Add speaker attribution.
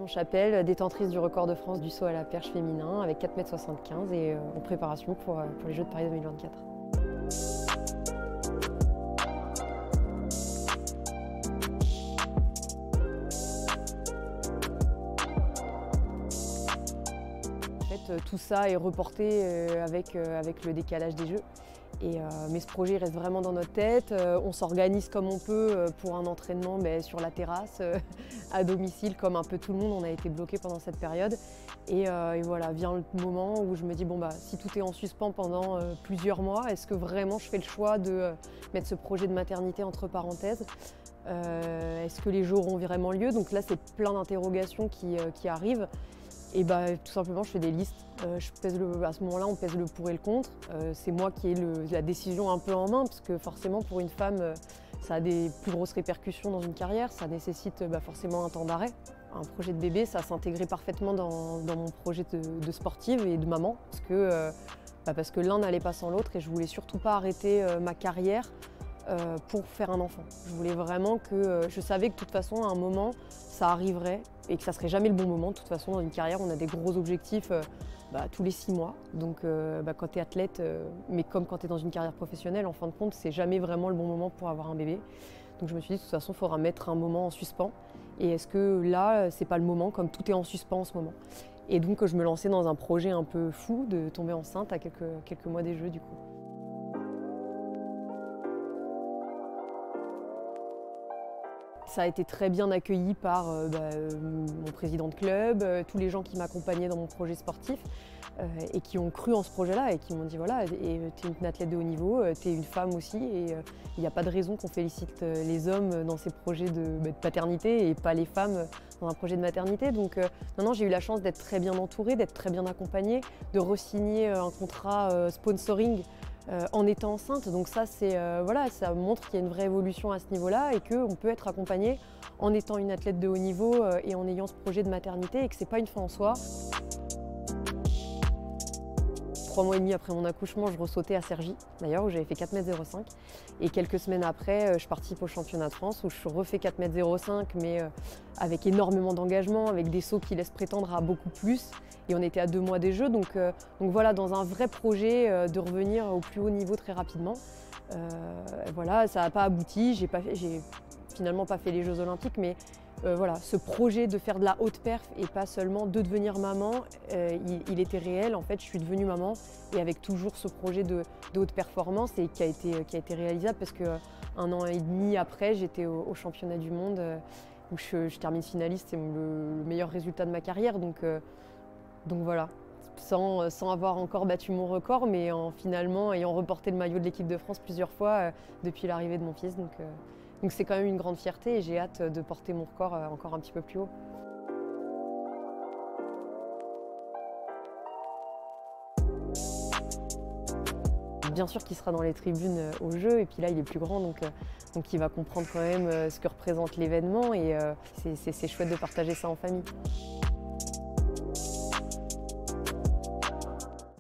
Speaker 1: Chapelle, détentrice du record de France du saut à la perche féminin avec 4,75 m et en préparation pour les Jeux de Paris 2024. Tout ça est reporté avec le décalage des Jeux. Mais ce projet reste vraiment dans notre tête. On s'organise comme on peut pour un entraînement sur la terrasse, à domicile, comme un peu tout le monde. On a été bloqué pendant cette période. Et voilà, vient le moment où je me dis, si tout est en suspens pendant plusieurs mois, est-ce que vraiment je fais le choix de mettre ce projet de maternité entre parenthèses? Est-ce que les Jeux auront vraiment lieu? Donc là, c'est plein d'interrogations qui arrivent. Et tout simplement, je fais des listes. À ce moment-là, on pèse le pour et le contre. C'est moi qui ai la décision un peu en main, parce que forcément, pour une femme, ça a des plus grosses répercussions dans une carrière. Ça nécessite forcément un temps d'arrêt. Un projet de bébé, ça s'intégrait parfaitement dans mon projet de sportive et de maman, parce que l'un n'allait pas sans l'autre et je voulais surtout pas arrêter ma carrière pour faire un enfant. Je voulais vraiment je savais que de toute façon, à un moment, ça arriverait et que ça serait jamais le bon moment. De toute façon, dans une carrière, on a des gros objectifs tous les 6 mois. Donc quand tu es athlète, mais comme quand tu es dans une carrière professionnelle, en fin de compte, c'est jamais vraiment le bon moment pour avoir un bébé. Donc je me suis dit, de toute façon, il faudra mettre un moment en suspens. Et est-ce que là, c'est pas le moment, comme tout est en suspens en ce moment? Et donc je me lançais dans un projet un peu fou de tomber enceinte à quelques mois des Jeux du coup. Ça a été très bien accueilli par mon président de club, tous les gens qui m'accompagnaient dans mon projet sportif et qui ont cru en ce projet-là et qui m'ont dit voilà, tu es une athlète de haut niveau, tu es une femme aussi et il n'y a pas de raison qu'on félicite les hommes dans ces projets de paternité et pas les femmes dans un projet de maternité. Donc non, j'ai eu la chance d'être très bien entourée, d'être très bien accompagnée, de re-signer un contrat sponsoring en étant enceinte. Donc ça, ça montre qu'il y a une vraie évolution à ce niveau-là et qu'on peut être accompagné en étant une athlète de haut niveau et en ayant ce projet de maternité et que c'est pas une fin en soi. 3 mois et demi après mon accouchement, je ressautais à Cergy, d'ailleurs, où j'avais fait 4,05 m. Et quelques semaines après, je participe au championnat de France où je refais 4,05 m, mais avec énormément d'engagement, avec des sauts qui laissent prétendre à beaucoup plus. Et on était à 2 mois des Jeux, donc voilà, dans un vrai projet de revenir au plus haut niveau très rapidement. Voilà, ça n'a pas abouti, j'ai finalement pas fait les Jeux Olympiques, mais voilà, ce projet de faire de la haute perf et pas seulement de devenir maman, il était réel. En fait, je suis devenue maman et avec toujours ce projet de haute performance et qui a été réalisable parce qu'un an et demi après, j'étais au championnat du monde où je termine finaliste, c'est le meilleur résultat de ma carrière. Donc voilà, sans avoir encore battu mon record, mais finalement ayant reporté le maillot de l'équipe de France plusieurs fois depuis l'arrivée de mon fils. Donc c'est quand même une grande fierté et j'ai hâte de porter mon record encore un petit peu plus haut. Bien sûr qu'il sera dans les tribunes au jeu et puis là il est plus grand donc il va comprendre quand même ce que représente l'événement et c'est chouette de partager ça en famille.